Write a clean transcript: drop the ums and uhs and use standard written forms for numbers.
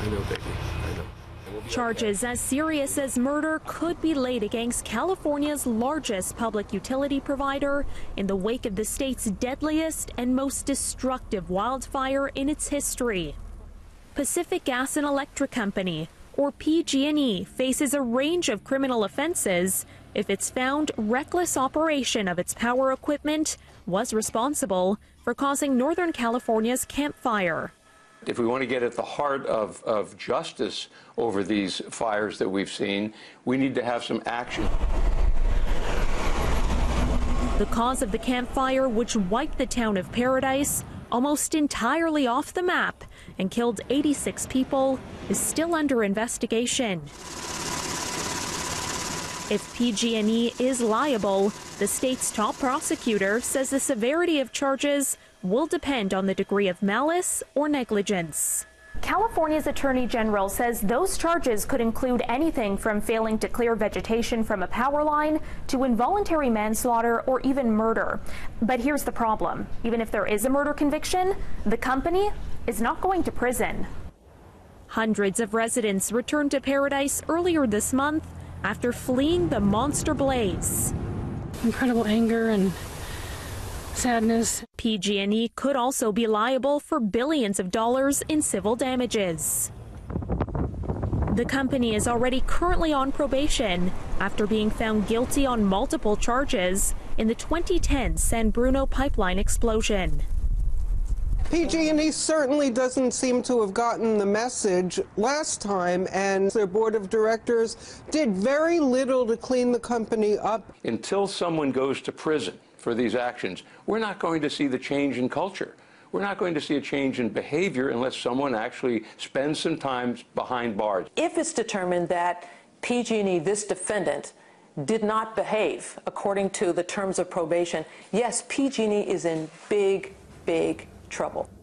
know, baby. I know. Charges as serious as murder could be laid against California's largest public utility provider in the wake of the state's deadliest and most destructive wildfire in its history. Pacific Gas and Electric Company, or PG&E, faces a range of criminal offenses if it's found reckless operation of its power equipment was responsible for causing Northern California's Camp Fire. If we want to get at the heart of justice over these fires that we've seen, we need to have some action. The cause of the Camp Fire, which wiped the town of Paradise almost entirely off the map and killed 86 people, is still under investigation. If PG&E is liable, the state's top prosecutor says the severity of charges will depend on the degree of malice or negligence. California's Attorney General says those charges could include anything from failing to clear vegetation from a power line to involuntary manslaughter or even murder. But here's the problem. Even if there is a murder conviction, the company is not going to prison. Hundreds of residents returned to Paradise earlier this month after fleeing the monster blaze. Incredible anger and sadness. PG&E could also be liable for billions of dollars in civil damages. The company is already currently on probation after being found guilty on multiple charges in the 2010 San Bruno pipeline explosion. PG&E certainly doesn't seem to have gotten the message last time, and their board of directors did very little to clean the company up. Until someone goes to prison for these actions, we're not going to see the change in culture. We're not going to see a change in behavior unless someone actually spends some time behind bars. If it's determined that PG&E, this defendant, did not behave according to the terms of probation, yes, PG&E is in big trouble.